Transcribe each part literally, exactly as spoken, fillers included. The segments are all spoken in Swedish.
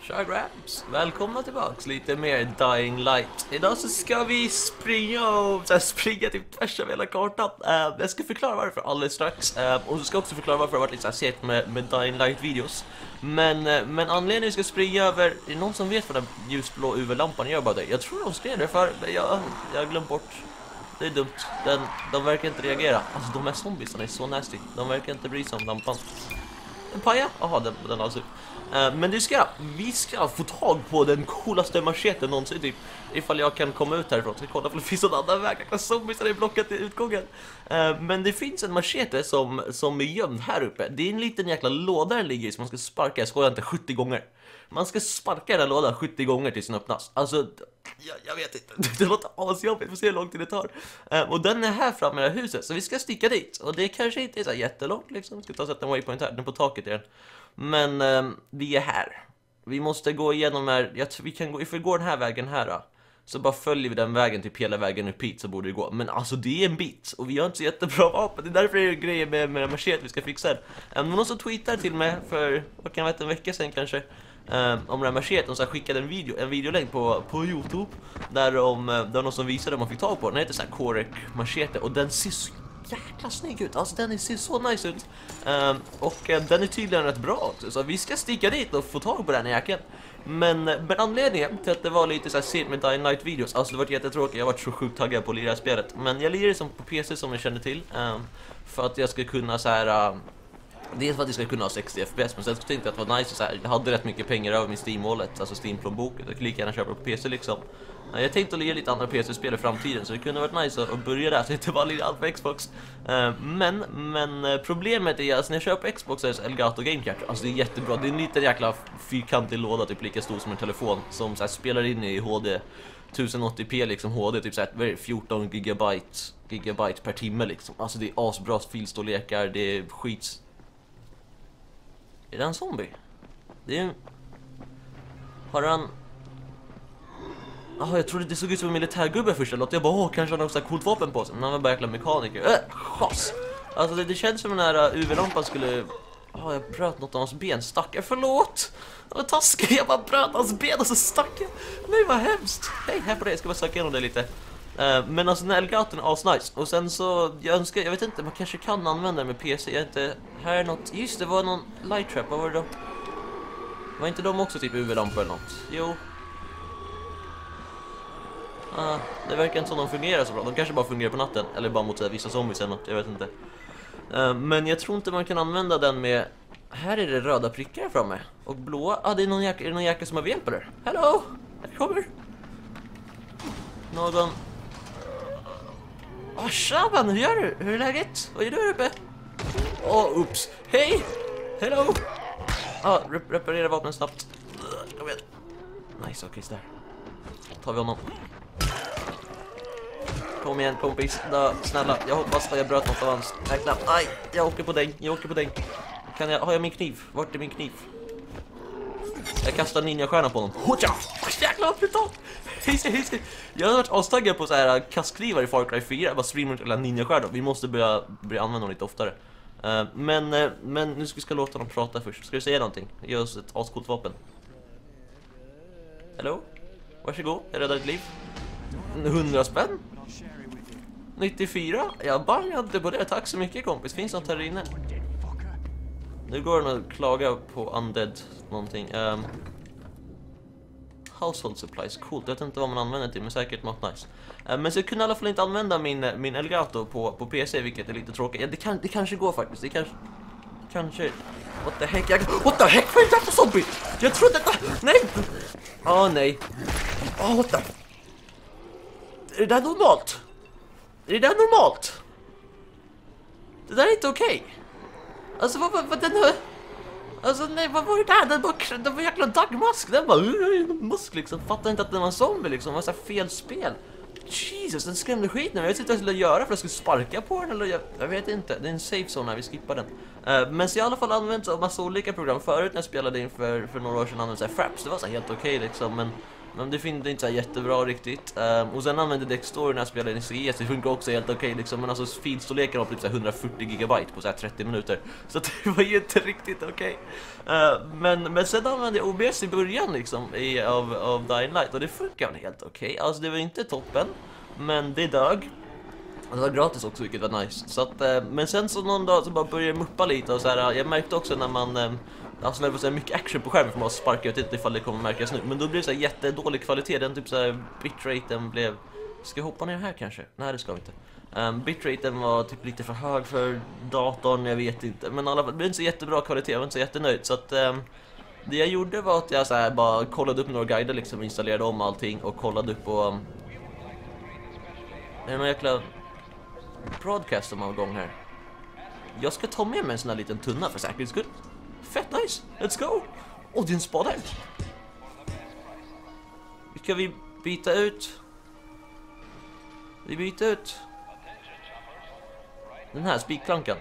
Tja grabs, välkomna tillbaks lite mer Dying Light. Idag så ska vi springa och så här, springa typ tvärs över hela kartan. uh, Jag ska förklara varför alldeles strax, uh, och så ska jag också förklara varför det har varit lite så här sett med, med Dying Light videos. Men, uh, men anledningen vi ska springa över, är det någon som vet vad den ljusblå U V-lampan gör bara det? Jag tror de skrev det för, men jag, jag har glömt bort. Det är dumt, den, de verkar inte reagera. Alltså de här zombiesarna är så nasty. De verkar inte bry sig om lampan. En paja? Jaha, den, den alltså. Uh, men det ska, vi ska få tag på den coolaste macheten någonsin typ. Ifall jag kan komma ut härifrån. Så vi kollar om det finns någon annan väg. Jag zombies är blockat i utgången. uh, Men det finns en machete som, som är gömd här uppe. Det är en liten jäkla låda den ligger i som man ska sparka, jag skojar inte, sjuttio gånger. Man ska sparka den här lådan sjuttio gånger tills den öppnas. Alltså, jag, jag vet inte. Det låter asjobbigt, vi får se hur lång tid det tar. uh, Och den är här framme i det här huset, så vi ska sticka dit. Och det kanske inte är så jättelångt liksom. Vi ska ta och sätta en waypoint här, den är på taket igen. Men uh, vi är här. Vi måste gå igenom här. Jag tror vi kan gå, if vi går den här vägen här då, så bara följer vi den vägen typ hela vägen upp hit, så borde det gå. Men alltså det är en bit, och vi har inte så jättebra vapen. Det är därför det är grejer med, med machete vi ska fixa den. um, Någon som tweetar till mig för, vad kan jag veta, en vecka sedan kanske, um, om den här macheten, så skickade en video, en videolänk på, på YouTube. Där de, där någon som visade hur man fick tag på den. Den heter så här Korek machete, och den ser så jäkla snygg ut. Alltså den ser så nice ut. um, Och uh, den är tydligen rätt bra också. Så vi ska sticka dit och få tag på den jäkeln. Men, men anledningen till att det var lite så här sent med Dying Light videos, alltså det var jättetråkigt, jag var så sjukt taggad på att lira spelet. Men jag lirar det som på P C som jag känner till, um, för att jag ska kunna så här. Uh, dels för att jag ska kunna ha sextio F P S, men sen tänkte jag att det var nice så här. Jag hade rätt mycket pengar över min Steam-wallet, alltså Steam-plånboken. Jag kunde lika gärna köpa på P C liksom. Jag tänkte att lira lite andra P C-spel i framtiden, så det kunde varit nice att börja där, så inte bara lira allt på Xbox. Men, men problemet är att alltså, när jag köper Xbox är det Elgato Game Capture. Alltså det är jättebra, det är en liten jäkla fyrkantig låda, typ lika stor som en telefon, som så här, spelar in i H D tusen åttio p liksom, H D typ så här, fjorton gigabyte, gigabyte per timme liksom. Alltså det är asbra filstorlekar, det är skits. Är det en zombie? Det är en... Har han... Jaha, jag trodde det såg ut som en militärgubbe först. Jag bara, åh, kanske han har också coolt vapen på sig. Men han var bara jäkla mekaniker. Äh, chas! Alltså det, det känns som den här uh, U V-lampan skulle... Ja, jag bröt något av hans ben. Stack jag, förlåt! Det var taskigt, jag bara bröt hans ben och så stack jag. Nej, vad hemskt! Hej, här på det, jag ska bara söka igenom det lite. Uh, men alltså den här Elgaton är asnice. Och sen så, jag önskar, jag vet inte, man kanske kan använda den med P C. Jag vet inte, här är något, just det var någon light trap, vad var det då? Var inte de också typ U V-lampor eller något? Jo. Ah, det verkar inte som de fungerar så bra. De kanske bara fungerar på natten, eller bara mot vissa zombies eller något, jag vet inte. uh, Men jag tror inte man kan använda den med... Här är det röda prickar framme. Och blåa, ah, det är någon jäkel, är det någon jäkel som har V P eller? Hello, jag kommer. Någon... Ah, Shaban, hur gör du? Hur är läget? Vad är du här uppe? Åh, oh, ups. Hej! Hello! Ah, rep reparera vapnen snabbt. Jag vet. Nice, okej, okay, där tar vi honom. Kom igen kompis, då, snälla, jag hoppas att jag bröt något av hans. Jäklar, aj, jag åker på den, jag åker på den. Kan jag, har jag min kniv? Vart är min kniv? Jag kastar ninja-stjärna på honom. Hoja! Jäklar, brutal! Hejse, hejse! Jag har varit avstaggad på så här kastknivar i Far Cry fyra. Jag bara streamer eller ninja-stjärna. Vi måste börja, börja använda dem lite oftare. uh, men, uh, men nu ska vi ska låta dem prata först. Ska du säga någonting? Ge oss ett ascoolt vapen. Hello? Varsågod, jag räddar ditt liv. hundra spänn? nittiofyra? Jag bangar inte på det, tack så mycket kompis. Finns något här inne? Nu går den att klaga på undead någonting. um, Household supplies, coolt. Jag vet inte vad man använder till, men säkert något nice. uh, Men så jag kunde i alla fall inte använda min, min Elgato på, på P C, vilket är lite tråkigt. Ja, det, kan, det kanske går faktiskt. Det kanske... Kanske... What the heck? Jag... What the heck? Vad är det för zombie? Jag trodde detta... Nej! Åh oh, nej. Åh, oh, what the... Är det där normalt? Är det där normalt? Det där är inte okej. Okay. Alltså vad, vad, vad den här... Alltså nej, vad var det där? Den var, den var jäkla dagmask. Den bara... Musk liksom. Fattar inte att den var en zombie liksom. Det var så här fel spel. Jesus, den skrämde skiten. Jag vet inte vad jag skulle göra, för att jag skulle sparka på den eller jag, jag vet inte. Det är en safe zone när vi skippar den. uh, Men så jag har i alla fall använt en massa olika program. Förut när jag spelade in för, för några år sedan använde jag Fraps. Det var så helt okej okay, liksom. Men, Men det finns inte så jättebra riktigt. Um, och sen använde Dextory när jag spelade i C S. Det funkar också helt okej okay, liksom. Men alltså filstorleken var typ så hundrafyrtio gigabyte på så trettio minuter. Så det var ju inte riktigt okej. Okay. Uh, men, men sen använde jag O B S i början liksom i, av, av Dying Light. Och det funkar helt okej. Okay. Alltså det var inte toppen. Men det dög. Det var gratis också, vilket var nice. Så att, uh, men sen så någon dag så bara började jag muppa lite. Och så här, jag märkte också när man... Um, Alltså det var så mycket action på skärmen för man sparkar ut inte ifall det kommer märkas nu. Men då blir det så här jättedålig kvalitet. Den typ så här bitraten blev... Ska jag hoppa ner här kanske? Nej, det ska vi inte. Um, bitraten var typ lite för hög för datorn, jag vet inte. Men alla, det blev inte så jättebra kvalitet, jag var inte så jättenöjd. Så att um, det jag gjorde var att jag så här bara kollade upp några guider liksom, installerade om allting och kollade upp på... Um, är det någon jäkla broadcast som har gång här? Jag ska ta med mig en sån här liten tunna för säkerhets skull. Fett nice, let's go. Åh, det är en spade här. Ska vi byta ut? Vi byter ut den här spikplankan.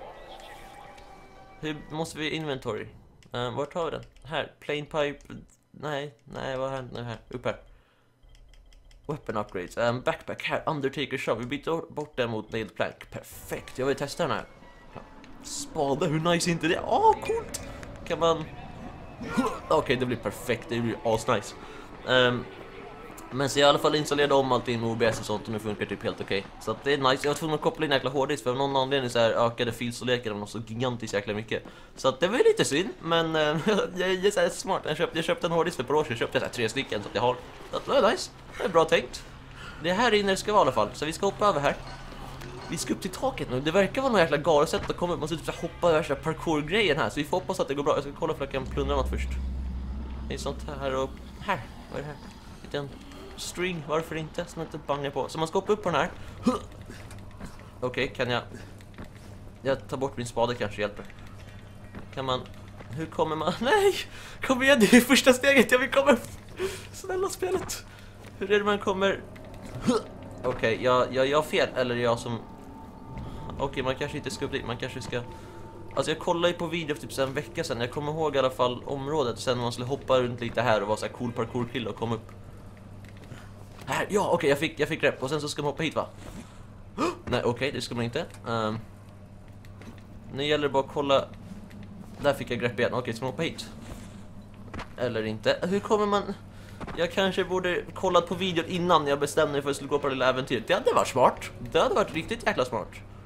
Hur måste vi inventory? Uh, vart har vi den? Här, plain pipe. Nej, nej, vad har hänt nu här? Upp här. Weapon upgrades. Um, backpack här, Undertaker shove. Vi byter bort den mot nailed plank. Perfekt, jag vill testa den här. Spade, hur nice är inte det? Åh, oh, coolt! Kan man... Okej, okay, det blir perfekt, det blir asnice. um, Men så jag i alla fall installerade om allting med O B S och sånt och nu funkar typ helt okej. Okay. Så att det är nice, jag var tvungen att koppla in en jäkla hårddisk för av någon anledning så här ökade filstorleken av något så gigantiskt jäkla mycket. Så att det var lite synd, men äh, jag är så här smart. Jag köpte, jag köpte en hårddisk för ett par år sedan, jag köpte så här tre stycken så att jag har. Så att det var nice, det är bra tänkt. Det här inne ska vara i alla fall, så vi ska hoppa över här. Vi ska upp till taket nu. Det verkar vara någon jäkla galet att komma upp. Man måste typ hoppa över parkour-grejen här. Så vi får hoppas att det går bra. Jag ska kolla för att jag kan plundra något först. Det är sånt här och... Här, vad är det här? Liten string, varför inte? Som inte bangar på. Så man ska hoppa upp på den här. Okej, okay, kan jag... Jag tar bort min spade kanske hjälper. Kan man... Hur kommer man... Nej! Kom igen, det är första steget. Jag vill komma upp. Snälla spelet. Hur är det man kommer... Okej, okay, jag, jag, jag har fel, eller jag som... Okej, okay, man kanske inte ska upp dit, man kanske ska... Alltså jag kollade ju på video för typ så en vecka sedan. Jag kommer ihåg i alla fall området. Sen man skulle hoppa runt lite här och vara så här cool parkour-kille och komma upp. Här, ja okej, okay, jag, fick, jag fick rätt. Och sen så ska man hoppa hit va? Nej, okej, okay, det ska man inte. um, Nu gäller det bara att kolla. Där fick jag grepp igen, okej, okay, ska man hoppa hit? Eller inte, hur kommer man... Jag kanske borde kollat på videon innan jag bestämde mig för att jag skulle gå på det lilla äventyret. Det hade varit smart. Det hade varit riktigt jäkla smart.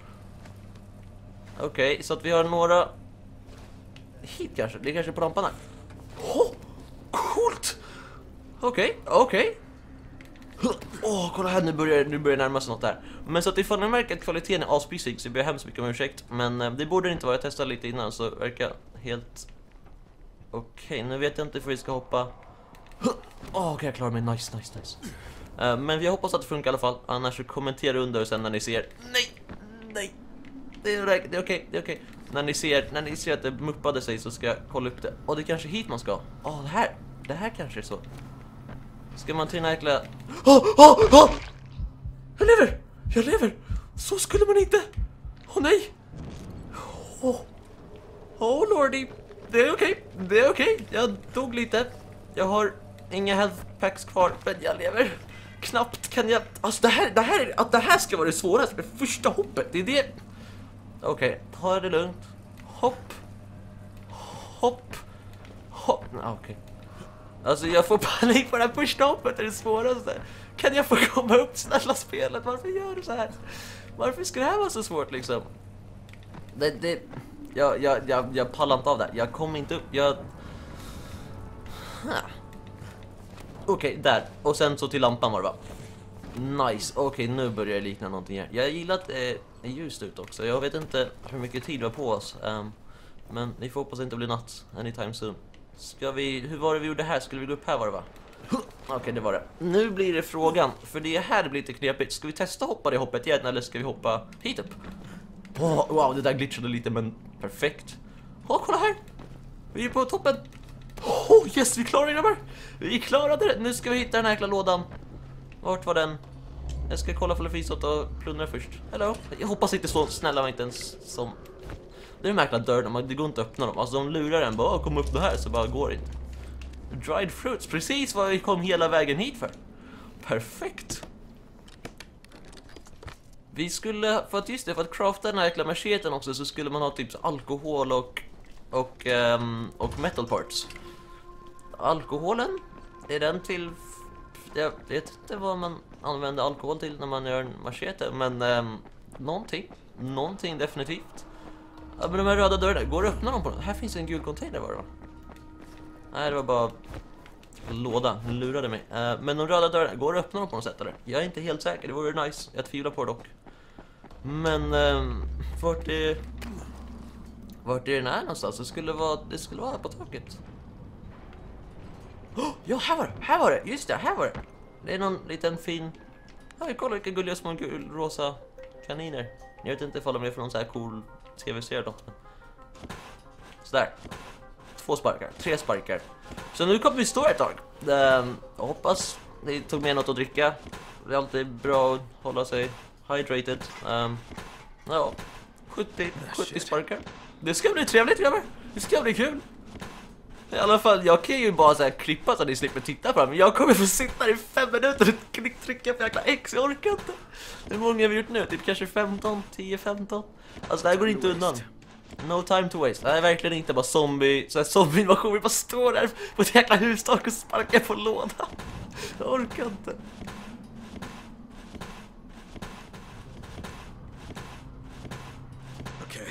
Okej, okay, så att vi har några... Hit kanske, det är kanske på rampan här. Åh, oh, coolt! Okej, okay, okej okay. Åh, oh, kolla här, nu börjar, nu börjar närma sig något där. Men så att ifall ni märker att kvaliteten är asprisig så ber jag hemskt mycket om ursäkt. Men eh, det borde inte vara, jag testade lite innan så verkar helt... Okej, okay, nu vet jag inte för vi ska hoppa... Åh, oh, okay, jag klarar mig, nice, nice, nice. uh, Men vi hoppas att det funkar i alla fall. Annars så kommentera under sen när ni ser. Nej, nej. Det är okej, det är okej, det är okej. När ni ser, när ni ser att det muppade sig så ska jag kolla upp det. Och det är kanske hit man ska. Åh, oh, det här, det här kanske är så. Ska man till den här jäkla... Åh, åh, åh! Jag lever, jag lever. Så skulle man inte. Åh oh, nej. Åh, oh. oh, lordy. Det är okej, okay. Det är okej, okay. Jag dog lite. Jag har inga health packs kvar, men jag lever. Knappt kan jag... Alltså det här, det här, att det här ska vara det svåraste, det första hoppet, det är det... Okej, okay, ta det lugnt. Hopp. Hopp. Hopp. Okej. Okay. Alltså jag får panik på det här första hoppet, det är det svåraste. Kan jag få komma upp, snälla spelet? Varför gör du så här? Varför ska det här vara så svårt liksom? Det... det jag, jag, jag, jag pallar inte av det. Jag kommer inte upp, jag... Okej, okay, där. Och sen så till lampan var det va? Nice, okej, okay, nu börjar det likna någonting här. Jag gillar att det är ljust ut också. Jag vet inte hur mycket tid vi har på oss. um, Men vi får hoppas att det inte blir natt anytime soon. Ska vi, hur var det vi gjorde här? Skulle vi gå upp här var det va? Okej, okay, det var det. Nu blir det frågan, för det här blir lite knepigt. Ska vi testa hoppa det hoppet igen eller ska vi hoppa hit upp? Oh, wow, det där glitchade lite men perfekt. Åh, oh, kolla här. Vi är på toppen. Oh yes, vi klarade det. Vi klarade det. Nu ska vi hitta den här jäkla lådan. Vart var den? Jag ska kolla för det finns något och plundra först. Hello. Jag hoppas inte så snälla var inte ens som... Det är de jäkla dörrarna, det går inte att öppna dem. Alltså de lurar en bara, kom upp det här så bara går det inte. Dried fruits, precis vad vi kom hela vägen hit för. Perfekt. Vi skulle, för att just det, för att crafta den här jäkla macheten också, så skulle man ha typ så alkohol och och, um, och metal parts. Alkoholen, är den till, jag vet inte vad man använder alkohol till när man gör en machete, men um, någonting, någonting definitivt. Ja, men de här röda dörrarna, går att öppna dem på den? Här finns en gul container, var det va? Nej, det var bara en låda, den lurade mig. uh, Men de röda dörrarna, går att öppna dem på något sätt eller? Jag är inte helt säker, det vore nice, jag tvivlar på det dock. Men um, vart är Vart är den här någonstans? Det skulle vara, det skulle vara på taket. Oh, ja, här var det, här var det, just det, här var det. Det är någon liten fin. Ja, vi kollar vilka gulliga små gul, rosa kaniner. Jag vet inte ifall de är från någon så här cool tv-serie eller något. Sådär. Två sparkar, tre sparkar. Så nu kommer vi stå ett tag. um, Jag hoppas ni tog med något att dricka. Det är alltid bra att hålla sig hydrated. um, Ja, sjuttio, sjuttio sparkar. Det ska bli trevligt, grabbar. Det ska bli kul. I alla fall, jag kan ju bara så här klippa så att ni slipper titta på det. Men jag kommer få sitta i fem minuter och trycka på jäkla X. Jag orkar inte. Hur många har vi gjort nu? Typ kanske femton, tio, femton. Alltså det här går inte undan. No time to waste. Det här är verkligen inte bara zombie. Så här zombie-invasion. Vi bara står där på ett jäkla hustak och sparkar på lådan. Jag orkar inte. Okej.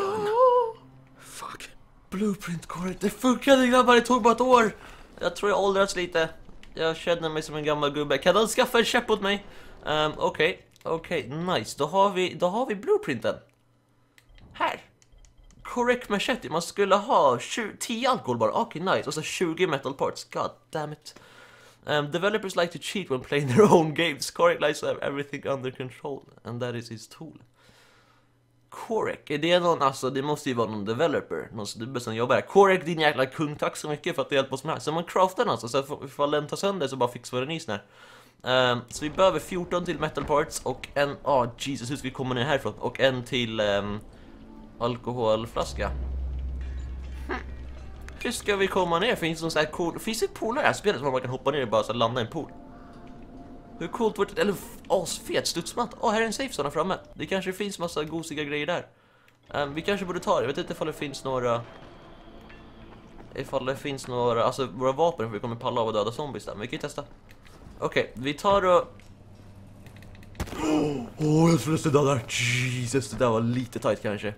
Fuck. Blueprint korret. Det funkade, grabbar. Det tog bara ett år. Jag tror jag åldrats lite. Jag känner mig som en gammal gubbe. Kan någon skaffa en käpp åt mig? Um, Okej, okay. okej, okay. Nice. Då har vi, då har vi blueprinten. Här. Correct machete. Man skulle ha tjugo, tio alkohol bara. Okej, okay, nice. Och så tjugo metal parts. God damn it. Um, developers like to cheat when playing their own games. Correct likes to have everything under control. And that is his tool. Correct. Är det någon, alltså det måste ju vara någon developer. Någon snubbe som jobbar här. Correct, din jäkla kung. Tack så mycket för att du hjälper oss med här. Så man craftar den alltså. Så ifall den tar sönder så bara fixar vi den i sån här. Um, så vi behöver fjorton till metal parts. Och en, ah oh, Jesus, hur ska vi komma ner härifrån? Och en till um, alkoholflaska. hmm. Hur ska vi komma ner? Finns det någon sån här cool, finns det pooler i det här spelet som man kan hoppa ner och bara så landa i en pool? Hur coolt vart det? Eller asfet studsmatt. Åh, oh, här är en safe zone framme. Det kanske finns massa gosiga grejer där. um, Vi kanske borde ta det. Jag vet inte ifall det finns några Ifall det finns några, alltså våra vapen, för vi kommer palla av att döda zombies där. Men vi kan ju testa. Okej, okay, vi tar och Åh, oh, jag trodde det där. Jesus, det där var lite tight kanske.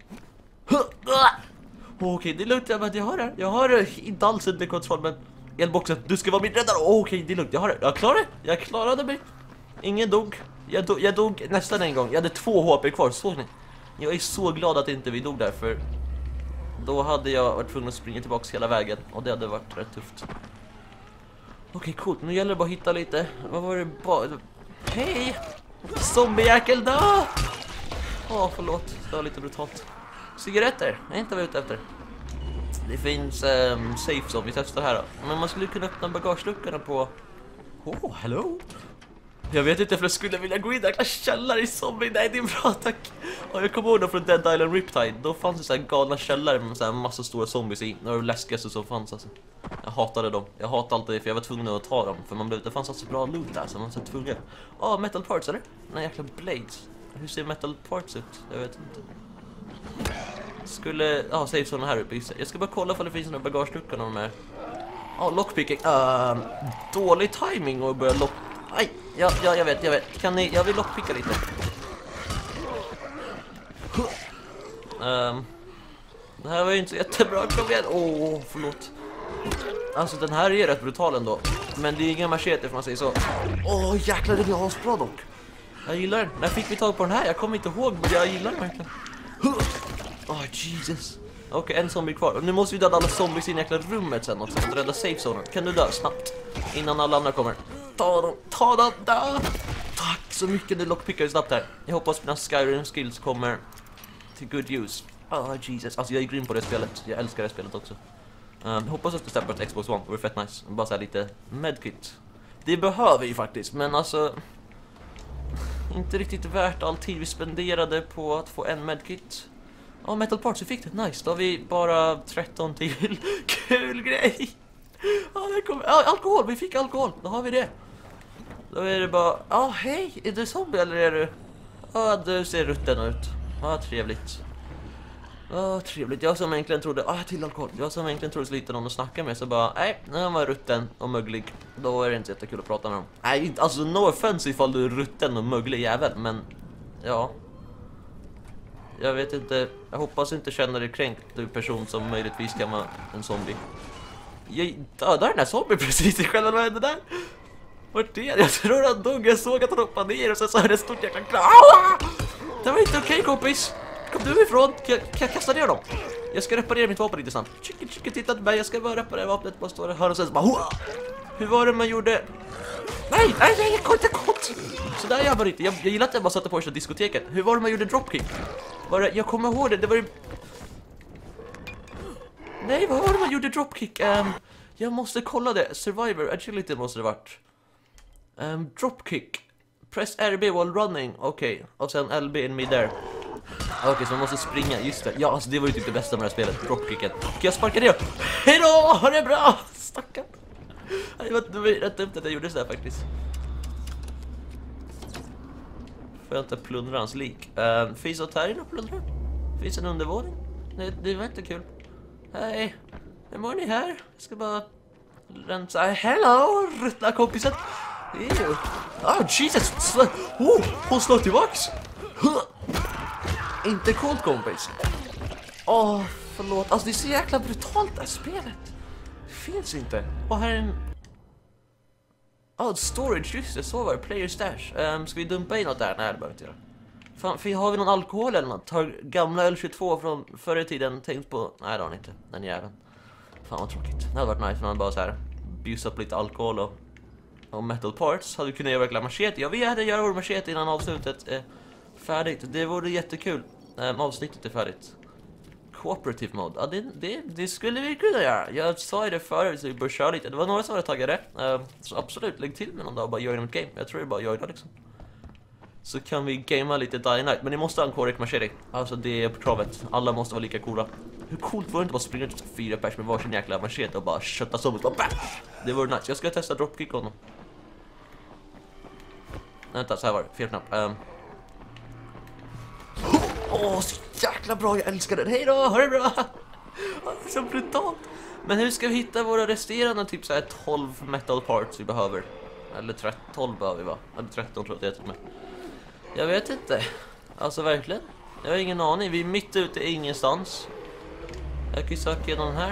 Okej, okay, det är lugnt. Jag, jag har det. Jag har det. Inte alls under kontroll, men elboxen, du ska vara min räddare. Okej, okay, det är lugnt. Jag har det. Jag klarade det. Jag klarade mig. Ingen dog. Jag, do jag dog nästan en gång. Jag hade två H P kvar, såg ni? Jag är så glad att inte vi dog där, för då hade jag varit tvungen att springa tillbaka hela vägen. Och det hade varit rätt tufft. Okej, okay, coolt. Nu gäller det bara att hitta lite. Vad var det bara? Hej! Zombiejäkel då! Åh, oh, förlåt. Det var lite brutalt. Cigaretter, är inte vad jag är ute efter. Det finns um, safe som vi testar här då. Men man skulle kunna öppna bagageluckorna på. Oh, hello. Jag vet inte för jag skulle vilja gå in där. Jag källare i zombie. Nej, det är bra, tack. Och jag kommer ihåg då från Dead Island Riptide. Då fanns det så här galna källare med så här massa stora zombies i. Det var det läskigaste som fanns alltså. Jag hatade dem. Jag hatade allt det för jag var tvungen att ta dem. För man blev, det fanns alltså bra loot där så man var så tvungen. Ja, oh, metal parts eller? Nej, jäkla blades. Hur ser metal parts ut? Jag vet inte. Skulle, ja, ah, save sådana här uppe. Jag ska bara kolla om det finns några bagageluckor de här. Ja, oh, lockpicking. Uh, dålig timing och börja lock. Aj, ja, ja, jag vet, jag vet. Kan ni, jag vill lockpicka lite. Um, det här var ju inte så jättebra. Kom igen. Åh, oh, förlåt. Alltså den här är ju rätt brutal ändå. Men det är inga machete för man säger så. Åh, oh, jäklar, det är asbra dock. Jag gillar den. När fick vi tag på den här? Jag kommer inte ihåg, men jag gillar den verkligen. Åh, oh, Jesus. Okej, okay, en zombie kvar. Nu måste vi döda alla zombies i det jäkla rummet sen också. För att rädda safe zonen. Kan du dö snabbt? Innan alla andra kommer. Ta dem, ta dem, dö! Tack så mycket, du lockpickar snabbt här. Jag hoppas mina Skyrim skills kommer till good use. Åh, oh, Jesus. Alltså jag är grym på det spelet. Jag älskar det spelet också. Um, hoppas att det släpper ett Xbox One. Det vore fett nice. Bara så här lite medkit. Det behöver vi faktiskt, men alltså inte riktigt värt all tid vi spenderade på att få en medkit. Ja, oh, metal parts, vi fick det. Nice. Då har vi bara tretton till. Kul grej. Åh, där kommer... Ja, alkohol, vi fick alkohol. Då har vi det. Då är det bara... Ja, oh, hej, är du zombie eller är du... Ja, oh, du ser rutten ut. Ja, oh, trevligt. Ja, oh, trevligt. Jag som egentligen trodde... Ja, ah, till alkohol. Jag som egentligen trodde så lite någon att snacka med. Så bara, nej, när han var rutten och möglig. Då är det inte jättekul att prata med dem. Nej, alltså no offense ifall du är rutten och möglig jävel. Men, ja... Jag vet inte, jag hoppas inte känna dig kränkt, du person som möjligtvis kan vara en zombie. Jag dödade den här zombie precis i själva vad hände där. Vart är det? Jag tror han dog, jag såg att han hoppade ner och sen så hade det ett stort jäkla klar. Det var inte okej okay, kompis. Kom du ifrån? Kan jag, kan jag kasta ner dem? Jag ska reparera mitt vapen lite snabbt. Chicken, chicken, titta på mig, jag ska bara reparera vapnet. Bara står det här och sen så bara Hoa! Hur var det man gjorde? Nej, nej, nej, jag kom inte kort. Så där gör man inte. Jag, jag gillar att jag bara satte på sig diskoteket. Hur var det man gjorde dropkick? Var det, jag kommer ihåg det, det var ju... Nej, vad var det man gjorde dropkick? Um, jag måste kolla det. Survivor, agility måste det varit. Um, dropkick. Press R B while running. Okej, okay. Och sen L B in midair. Okej, okay, så man måste springa, just det. Ja, alltså det var ju typ det bästa med det här spelet, dropkicken. Okej, okay, jag sparkar ner. Hejdå, ha det bra! Stackarn. Det var, det var rätt dumt att jag gjorde så här faktiskt. Får jag inte plundra hans lik. Uh, finns något här inne och plundra? Finns en undervåning? Det, det var inte kul. Hej, hur mår ni här? Jag ska bara rensa. Hello, ruttna kompisen. Ew. Oh, Jesus. Oh, hon slår tillbaks. Huh. Inte coolt kompis. Åh, oh, förlåt. Alltså det är så jäkla brutalt det här spelet. Det finns inte. Och här är en... Ja, oh, storage, just det, så var det. Player stash. Um, ska vi dumpa in något där? Nej, det behöver inte göra. Fan, för har vi någon alkohol eller något? Har gamla L tjugotvå från förr i tiden tänkt på... Nej, det har ni inte. Den jäveln. Fan vad tråkigt. Det hade varit nice när man bara så här bjussa upp lite alkohol och, och metal parts. Hade vi kunnat göra verkligen machete. Ja, vi hade göra vår machete innan avslutet är färdigt. Det vore jättekul. Um, avsnittet är färdigt. Cooperative mode. Ja, det, det, det skulle vi kunna göra. Jag sa det förut så vi bör köra lite. Det var några som var taggade. Uh, så absolut, lägg till med någon dag och bara gör ett game. Jag tror det är bara gör det liksom. Så kan vi gamea lite Dying Night. Men ni måste ha en correct machete. Alltså det är på kravet. Alla måste vara lika coola. Hur coolt var det inte bara springa ut fyra pers med varsin jäkla machete och bara kötta som ett. Det vore nice. Jag ska testa dropkick honom. Vänta, så här var det. Fel knapp. Um. Åh, oh, så jäkla bra, jag älskar den. Hej då, ha det bra. Det är så brutalt. Men hur ska vi hitta våra resterande typ så här tolv metal parts vi behöver? Eller tretton, tolv behöver vi va? Eller tretton tror jag det är. Jag vet inte. Alltså verkligen. Jag har ingen aning, vi är mitt ute i ingenstans. Jag kan ju söka igenom den här.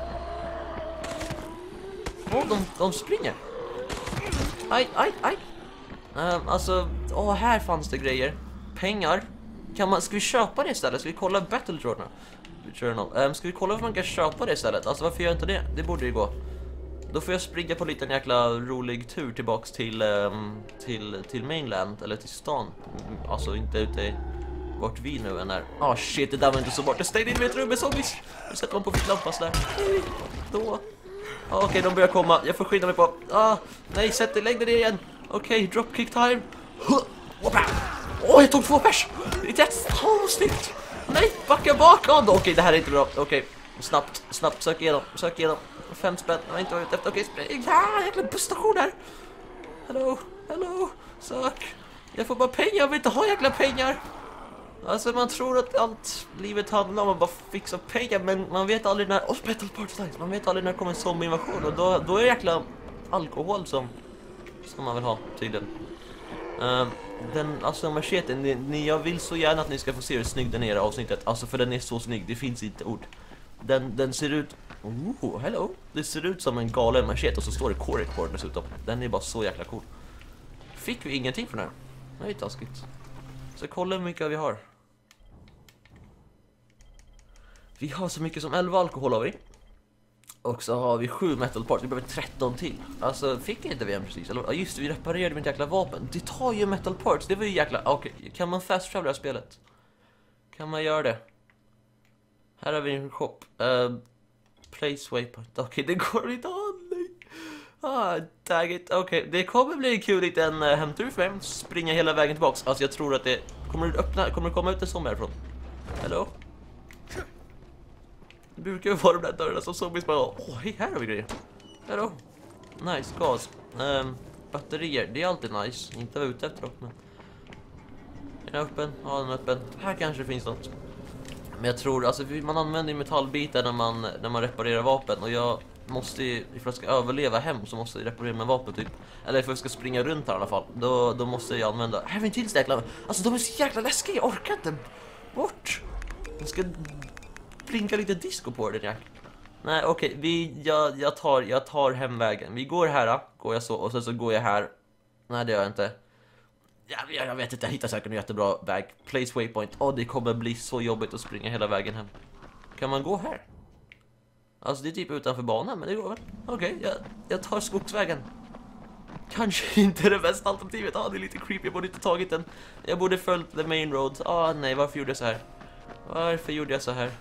Åh, oh, de, de springer. Aj, aj, aj. Um, alltså, åh, oh, här fanns det grejer. Pengar. Kan man, ska vi köpa det istället? Ska vi kolla Battle Journal? Journal. Um, ska vi kolla om man kan köpa det istället? Alltså varför gör jag inte det? Det borde ju gå. Då får jag springa på lite en jäkla rolig tur tillbaks till, um, till, till mainland. Eller till stan. Alltså inte ute i vart vi nu än är. Ah oh, shit, det där var inte så bort. Jag stängde in i ett rum med zombies. Nu sätter man på ficklampas där. Då. Ah, Okej, okay, de börjar komma. Jag får skynda mig på. Ah, nej, sätt dig, lägg dig ner igen. Okej, okay, dropkick time. Åh, oh, jag tog två pers. Det är ett oh, snyggt. Nej, backa bak. Oh, Okej, okay, det här är inte bra. Okej, okay. snabbt, snabbt, sök igenom. Sök igenom. Fem spänn, jag har inte varit efter. Okej, okay, spring. Ah, jäkla busstation där. Hello, hello, sök. Jag får bara pengar, jag vill inte ha jäkla pengar. Alltså man tror att allt livet handlar om att bara fixa pengar. Men man vet aldrig när... Oh, Battle Party Slice. Man vet aldrig när det kommer en zombie-invasion. Och då, då är det jäkla alkohol som, som man vill ha tydligen. Uh, den, alltså macheten, ni, ni, jag vill så gärna att ni ska få se hur snygg den är i avsnittet. Alltså för den är så snygg, det finns inte ord. Den, den ser ut... Oh, hello. Det ser ut som en galen machete och så står det correct board dessutom. Den är bara så jäkla cool. Fick vi ingenting för den här? Det är ju taskigt. Så kolla hur mycket vi har. Vi har så mycket som elva alkohol har vi. Och så har vi sju metal parts. Vi behöver tretton till. Alltså fick inte vi en precis? Eller, ja just det, vi reparerade mitt jäkla vapen. Det tar ju metal parts. Det var ju jäkla... Okej, okay. Kan man fast travela det här spelet? Kan man göra det? Här har vi en shop. Uh, place waypoint. Okej, okay, det går inte an. Ah, tag it. Okej, okay. Det kommer bli en kul liten uh, hemtur för mig. Springa hela vägen tillbaks. Alltså jag tror att det... Kommer det öppna... Kommer det komma ut en zombie härifrån? Hello? Det brukar ju vara de där dörrarna som zombies bara... Åh, oh, hej, här har vi grejer. Hello? Nice, gas. Um, batterier, det är alltid nice. Inte vara ute efter dock, men... Är den öppen? Ja, den är öppen. Här kanske finns något. Men jag tror, alltså man använder ju metallbitar när man, när man reparerar vapen. Och jag måste ju, ifall jag ska överleva hem så måste jag reparera med vapen typ. Eller ifall jag ska springa runt här i alla fall. Då, då måste jag använda, här är en till jäkla. Alltså de är så jäkla läskiga, jag orkar inte. Bort. Jag ska blinka lite disco på den här. Nej okej, okay. vi, jag, jag, tar, jag tar hemvägen. Vi går här, går jag så, och sen så går jag här. Nej det gör jag inte. Jag, jag vet inte, jag hittar säkert en jättebra väg. Place waypoint. Åh, oh, det kommer bli så jobbigt att springa hela vägen hem. Kan man gå här? Alltså det är typ utanför banan, men det går väl. Okej, okay, jag, jag tar skogsvägen. Kanske inte det bästa alternativet. Ja, ah, det är lite creepy, jag borde inte tagit den. Jag borde följt the main road. Ah, nej, varför gjorde jag så här? Varför gjorde jag så här?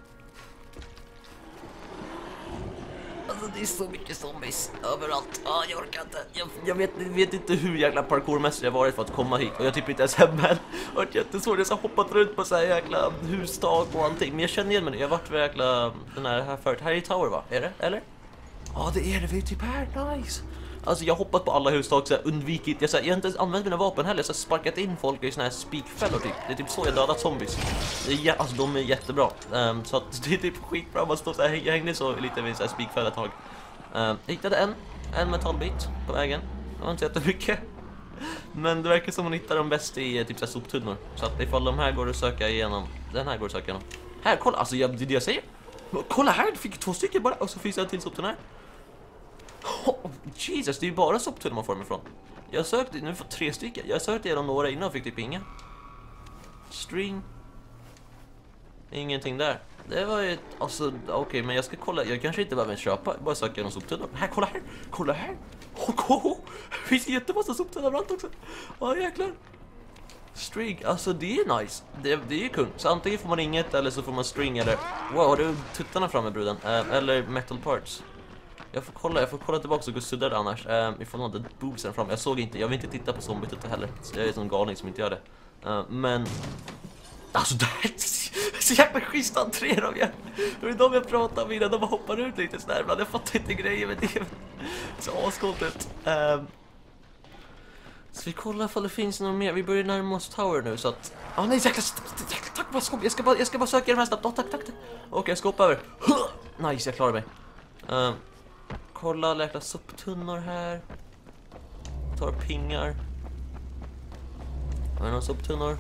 Alltså det är så mycket zombies överallt. Ah, jag orkar inte. Jag, jag vet, vet inte hur jäkla parkourmässigt jag varit för att komma hit. Och jag typ inte ens hemma. Det var jättesvårt. Jag har hoppat runt på så här jäkla hustak och allting. Men jag känner igen mig. Jag har varit för jäkla den här, här förut. Här är Tower va? Är det? Eller? Ja ah, det är det. Vi är typ här. Nice. Alltså jag har hoppat på alla hustak så jag undvikit. Jag, så här, jag har inte ens använt mina vapen heller. Så jag har sparkat in folk i såna här spikfällor typ. Det är typ så jag dödat zombies. Det är, alltså de är jättebra. Um, så att det är typ skitbra. Man står så här, jag hängde så lite vid så här spikfälla ett tag. Um, jag hittade en, en metallbit på vägen. Det var inte jättemycket. Men det verkar som man hittar de bäst i typ så här soptunnor. Så att ifall de här går att söka igenom. Den här går att söka igenom. Här, kolla, alltså jag, det är det jag säger. Kolla här, det fick två stycken bara. Och så finns det en till soptunna här. Oh, Jesus, det är ju bara soptunnor man får dem ifrån. Jag sökte, nu får tre stycken. Jag sökte igenom några innan och fick typ inga. String. Ingenting där. Det var ju, alltså, okej, okay, men jag ska kolla. Jag kanske inte behöver köpa, bara söka igenom soptunnor. Här, kolla här, kolla här. Oh, oh, oh. Det finns jättemassa soptunnor överallt också. Ja, oh, jäklar. String, alltså det är nice. Det, det är ju kung. Så antingen får man inget eller så får man string eller... Wow, har du tuttarna framme bruden? Uh, eller metal parts. Jag får kolla, jag får kolla tillbaka och gå suddar annars. Uh, ifall någon hade boobsen fram. Jag såg inte, jag vill inte titta på zombie-tuttar heller. Så jag är som galning som inte gör det. Uh, men... Alltså det här är så jävla schysst entré av er. Det är de jag pratar med innan de hoppar ut lite sådär. Men jag fattar inte grejer med det. Så ascoolt ut. Um, så vi kollar ifall det finns något mer. Vi börjar närma oss Tower nu så att... Ah oh, nej, jäkla... Tack, vad skop. Jag ska bara, jag ska bara söka de här snabbt. Oh, tack, tack, tack. Okej, okay, jag ska hoppa över. Nice, jag klarar mig. Um, kolla alla jäkla soptunnor här. Tar pingar. Har vi några soptunnor?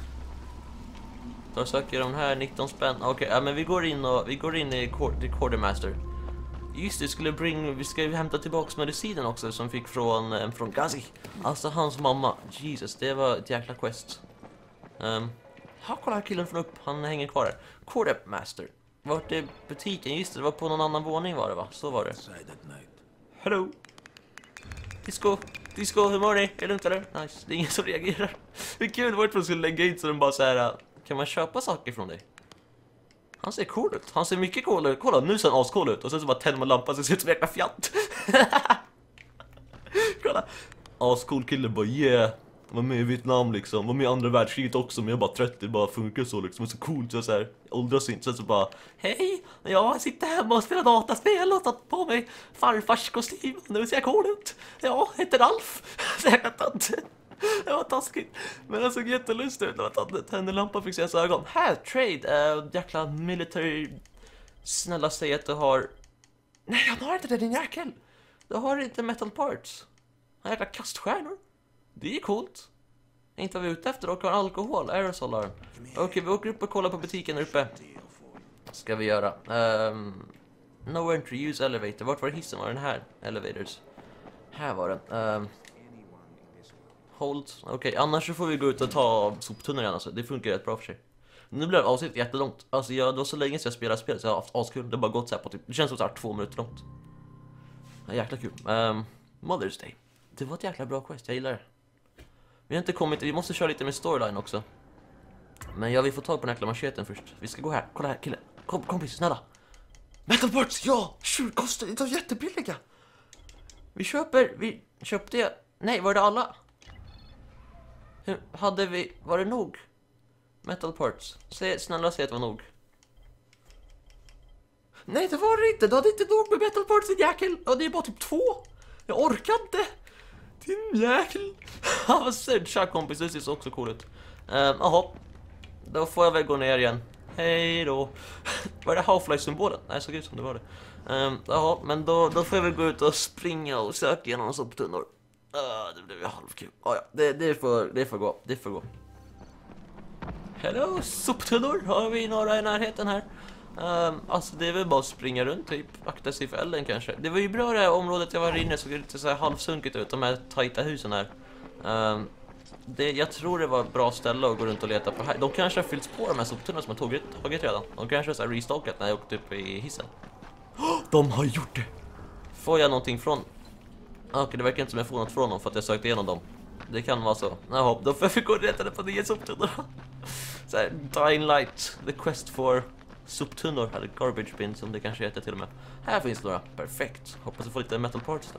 Då söker de här nitton spänn. Okej, okay, ja, men vi går in och vi går in i Quartermaster. Just det, skulle bring, vi ska hämta tillbaks medicinen också som fick från från Gazi. Alltså hans mamma. Jesus, det var ett jäkla quest. Ehm, um, ha kolla här killen från upp, han hänger kvar där. Quartermaster. Vart är butiken? Just det, det var på någon annan våning var det va? Så var det. Hello. Disco. Disco, hur mår ni? Är det lugnt eller? Nice, det är ingen som reagerar. Det är kul, vart man skulle lägga in så de bara så här. Kan man köpa saker från dig? Han ser cool ut. Han ser mycket cool ut. Kolla, nu ser han ascool ut. Och sen så bara tänder man lampan så det ser ut som en jäkla fjant. Kolla. Ascool kille bara, yeah. Var med i Vietnam liksom. Var med i andra världskriget också. Men jag bara trött. Det bara funkar så liksom. Och så coolt. Så, så här, åldras inte. Sen så bara, hej. Jag sitter hemma och spelar dataspel och tagit på mig farfars kostym. Nu ser jag cool ut. Jag heter Ralf. Så jag kan ta inte. Det var taskigt. Men det såg jättelustigt ut. Det var att tänderlampan fick se hans ögon. Här, trade. Uh, jäkla military. Snälla säg att du har... Nej, han har inte det, din jäkel. Du har inte metal parts. Han har jäkla kaststjärnor. Det är coolt. Inte vad vi är ute efter. Och har alkohol. Aerosol har Okej, okay, vi åker upp och kollar på butiken där uppe. Ska vi göra. Um, no entry, use elevator. Vart var hissen? Var den här? Elevators. Här var den. Um, Hold. Okej, okay, annars så får vi gå ut och ta soptunnor igen alltså. Det funkar rätt bra för sig. Nu blev avsnittet jättelångt. Alltså jag, det var så länge sedan jag spelade spel så jag har haft askul. Det har bara gått så här på typ, det känns som så här två minuter långt. Ja, jäkla kul. Um, Mother's Day. Det var ett jäkla bra quest, jag gillar det. Vi har inte kommit, vi måste köra lite med storyline också. Men jag vill få tag på den jäkla macheten först. Vi ska gå här, kolla här kille. Kom, kompis, snälla. Metal parts, ja! tjugo kostar, det är jättebilliga. Vi köper, vi köpte jag. Nej, var det alla? Hur hade vi, var det nog? Metal parts. Säg, snälla säg att det var nog. Nej, det var det inte. Du hade inte nog med metal parts, din jäkel. Ja, det är bara typ två. Jag orkar inte. Din jäkel. Ja, vad surt. Tja kompis, det ser också cool ut. Jaha. Um, då får jag väl gå ner igen. Hej då. Var det Half-Life-symbolen? Nej, såg ut som det var det. Um, jaha, men då, då får jag väl gå ut och springa och söka igenom soptunnor. Uh, det blev ju halvkul. Oh, ja, det, det, får, det får gå. Det får gå. Hello, soptunnor. Har vi några i närheten här? Um, alltså det är väl bara att springa runt typ, akta sig för elden kanske. Det var ju bra det här området jag var inne, såg lite så här halvsunkigt ut, de här tajta husen här. Um, det, jag tror det var ett bra ställe att gå runt och leta på här. De kanske har fyllts på de här soptunnorna som har tagit, tagit redan. De kanske har så här restalkat när jag åkte upp i hissen. Oh, de har gjort det! Får jag någonting från? Okej, okay, det verkar inte som jag får något från dem för att jag sökte igenom dem. Det kan vara så. Jaha, då får jag gå och leta på nya soptunnor. Så här, Dying Light, the quest for soptunnor, eller garbage bin som det kanske heter till och med. Här finns några, perfekt. Hoppas jag får lite metal parts då.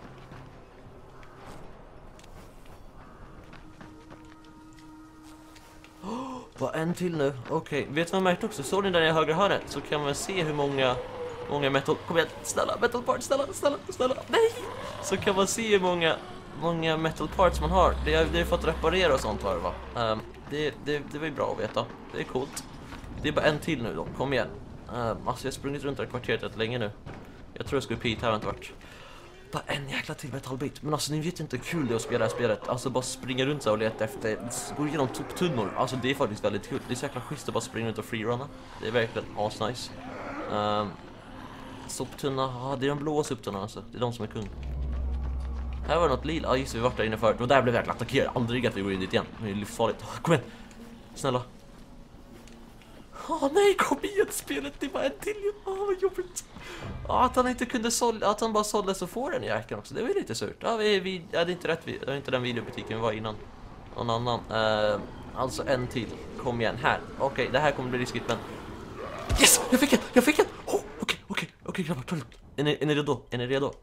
Oh, vad en till nu. Okej, okay. Vet du vad jag märkt också? Såg ni där i högra hörnet så kan man se hur många många metal... Kom igen, snälla, metal parts, snälla, snälla, snälla. Nej! Så kan man se hur många många metal parts man har. Det är, det är för att reparera och sånt var det va? Um, det, det, det var ju bra att veta. Det är coolt. Det är bara en till nu då, kom igen. Uh, alltså jag har sprungit runt det här kvarteret rätt länge nu. Jag tror jag skulle hit, här har inte varit. Bara en jäkla till metallbit. Men alltså ni vet inte hur kul det är att spela det här spelet. Alltså bara springa runt så och leta efter, gå igenom soptunnor. Alltså det är faktiskt väldigt kul. Det är så jäkla schysst att bara springa runt och freerunna. Det är verkligen asnice. Um, soptunna, ja det är de blåa soptunnorna alltså. Det är de som är kung. Här var det något lila, ja just det, vi var där inne förut. Och där blev vi verkligen attackerade, aldrig att vi går in dit igen. Det är livsfarligt, kom igen. Snälla. Åh oh, nej, kom igen spelet, det var en till. Åh oh, vad jobbigt. Oh, att han inte kunde sålla, att han bara sålde så får den jäkeln också. Det var ju lite surt. Ja, vi, vi, ja, det är inte rätt, det var inte den videobutiken vi var innan. Någon annan. Uh, alltså en till. Kom igen, här. Okej, okay, det här kommer bli riskigt men... Yes, jag fick en, jag fick en. Oh, okej, okej, okej grabbar, ta det. Är ni, är ni redo? Är ni redo?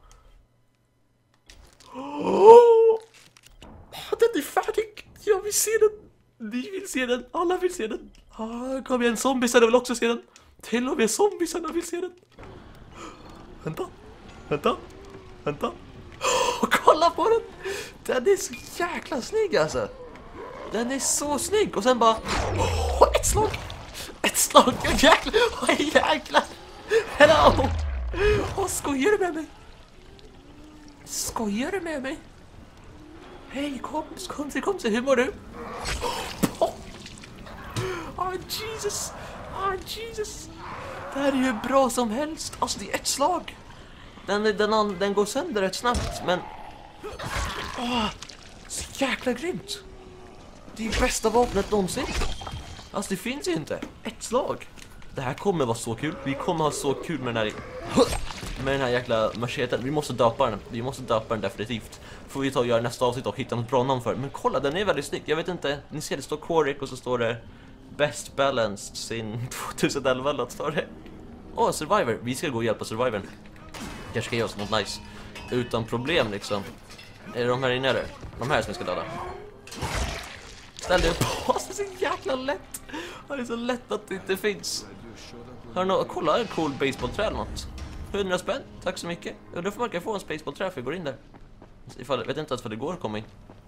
Oh, den är färdig. Jag vill se den. Ni vill se den. Alla vill se den. Ah, kom igen, zombiesarna vill också se den. Till och med zombiesarna vill se den. Vänta. Vänta. Vänta. Oh, kolla på den. Den är så jäkla snygg alltså. Den är så snygg. Och sen bara... Oh, ett slag. Ett slag. Jäklar. Oh, jäklar. Hello. Oh, skojar du med mig? Skojar du med mig? Hej, kom, kom, kom, kom, hur mår du? Åh, oh, Jesus. Åh, oh, Jesus. Det här är ju bra som helst. Alltså, det är ett slag. Den, den, den går sönder rätt snabbt, men... Åh, oh, så jäkla grymt. Det är bästa vapnet någonsin. Alltså, det finns ju inte. Ett slag. Det här kommer vara så kul. Vi kommer ha så kul med den här... Med den här jäkla macheten. Vi måste döpa den. Vi måste döpa den definitivt. Får vi ta och göra nästa avsnitt och hitta något bra namn för. Men kolla, den är väldigt snygg. Jag vet inte. Ni ser, det står Korik och så står det Best Balanced sin tjugoelva eller något står det. Åh, oh, Survivor. Vi ska gå och hjälpa Survivor. Kanske ska ge oss något nice. Utan problem liksom. Är det de här inne eller? De här som vi ska döda. Ställ dig upp. Åh, det är så jäkla lätt. Det är så lätt att det inte finns. Hör nå, kolla, en cool baseballträ eller något. hundra spänn, tack så mycket. Och då får man kan få en baseballträ för att gå in där. Ifall, vet inte ens vad det går att komma in.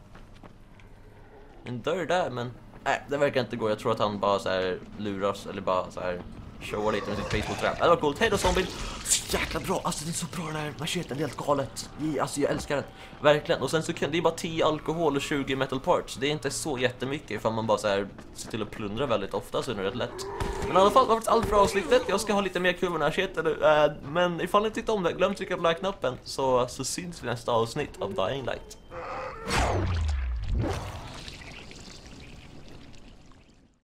En dörr där, men... Nej, det verkar inte gå. Jag tror att han bara så här luras, eller bara så här showar lite med sitt baseballträ. Det var coolt. Hej då, zombie. Så jäkla bra. Alltså, det är så bra den här macheten. Det är helt galet. Alltså, jag älskar den. Verkligen. Och sen så kan det är bara tio alkohol och tjugo metal parts. Det är inte så jättemycket ifall man bara så här ser till att plundra väldigt ofta, så är det rätt lätt. Men i alla fall, det har varit allt för avsnittet. Jag ska ha lite mer kul med den här shiten nu. Men ifall ni tyckte om det, glöm trycka på like-knappen så, så syns vi nästa avsnitt av Dying Light.